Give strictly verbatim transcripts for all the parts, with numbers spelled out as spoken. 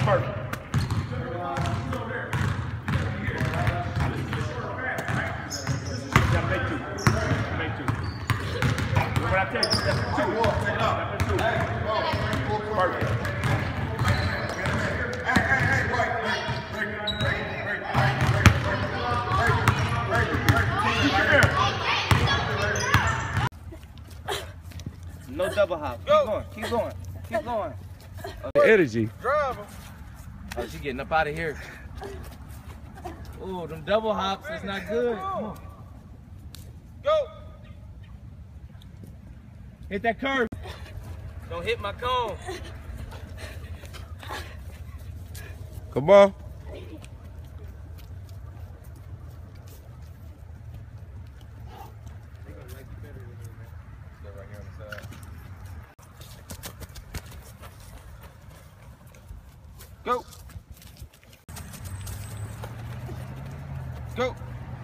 Perfect. Yeah, make two. Make two. What I tell you, step two. Step two. Perfect. Hey, hey, hey, right, right, right, right, right, right, right, right. No double hop. Keep going. Keep going. Keep going. Okay. Energy. Drive him. Oh, she getting up out of here. Ooh, them double hops is not good. Come on. Go. Hit that curve. Don't hit my cone. Come on. Go. Go.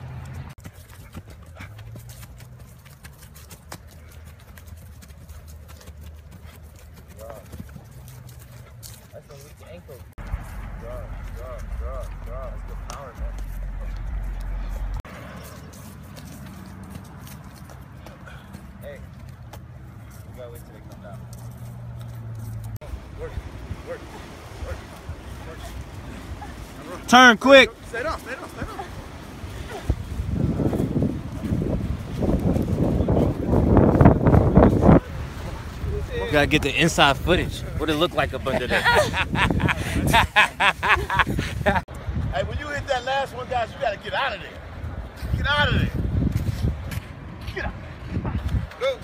That's a weak ankle. Draw, draw, draw, draw. That's good power, man. Hey, we gotta wait till they come down. Work, work, work, work. Turn quick. Stand up, stand up, stand up. We gotta get the inside footage. What it look like up under there. Hey, when you hit that last one, guys, you gotta get out of there. Get out of there. Get out. Go.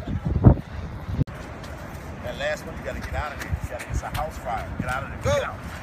That last one, you gotta get out of there. You gotta, it's a house fire. Get out of there. Go. Get out.